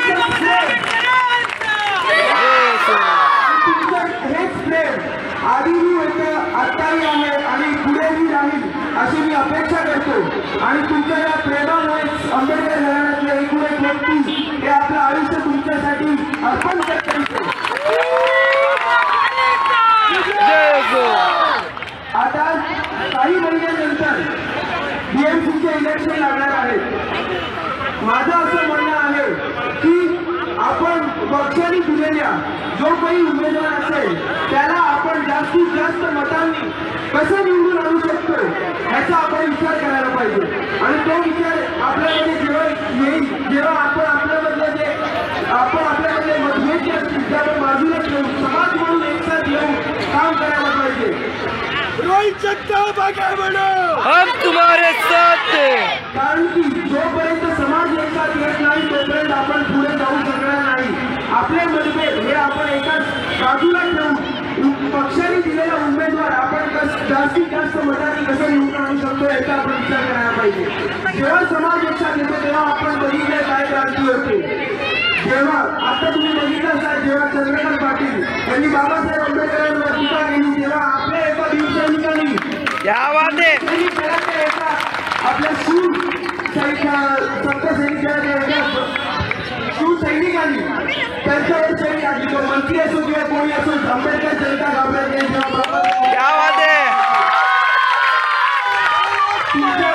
आधीही होतं, आत्ताही आहे आणि पुढेही राहील अशी मी अपेक्षा करतो। आणि तुमच्या या प्रेमामुळे आंबेडकर घराण्यातले एकूण एक व्यक्ती हे आपलं आयुष्य तुमच्यासाठी अर्पण करते। आता काही महिन्यानंतर बीएमसीचे इलेक्शन लागणार आहे। माझं असं म्हणणं आहे की आपण पक्षाने दिलेल्या जो काही उमेदवार असेल त्याला आपण जास्तीत जास्त मतांनी कसं निवडून आणू शकतो याचा आपण विचार करायला पाहिजे। आणि तो विचार आपल्यामध्ये जेव्हा येईल, जेव्हा आपण आपल्यामधले मतभेद जे असतील त्या आपण बाजूला ठेवून समाज म्हणून एकसाथ येऊन काम करायला पाहिजे। हम तुम्हारे साथ हैं। कारण की जोपर्यंत समाज एकसाथ येत नाही तोपर्यंत आपण पुढे जाऊ शकणार नाही। आपले मतभेद हे आपण एकाच बाजूला ठेवून पक्षाने दिलेला उमेदवार आपण जास्तीत जास्त मतांनी कसं निवडून आणू शकतो याचा आपण विचार करायला पाहिजे। जेव्हा समाज एकसाथ येतो तेव्हा आपण बघितले काय क्रांती होते। जेव्हा आता तुम्ही बघितलं असाल जेव्हा चंद्रकांत पाटील यांनी बाबासाहेब आंबेडकरांवर टीका केली तेव्हा आपल्या एका भीमसैनिकांनी आपल्या शिवसैनिकांनी त्यांच्यावर सैनिक टाकली। तो मंत्री असो किंवा कोणी असो आंबेडकर जनता घाबरत नाही।